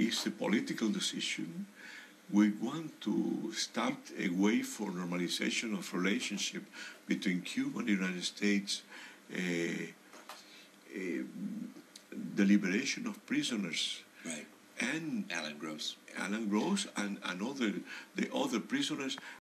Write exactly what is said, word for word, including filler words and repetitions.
is a political decision. We want to start a way for normalization of relationship between Cuba and the United States, uh, uh, the liberation of prisoners, right, and Alan Gross, Alan Gross, and, and other the other prisoners,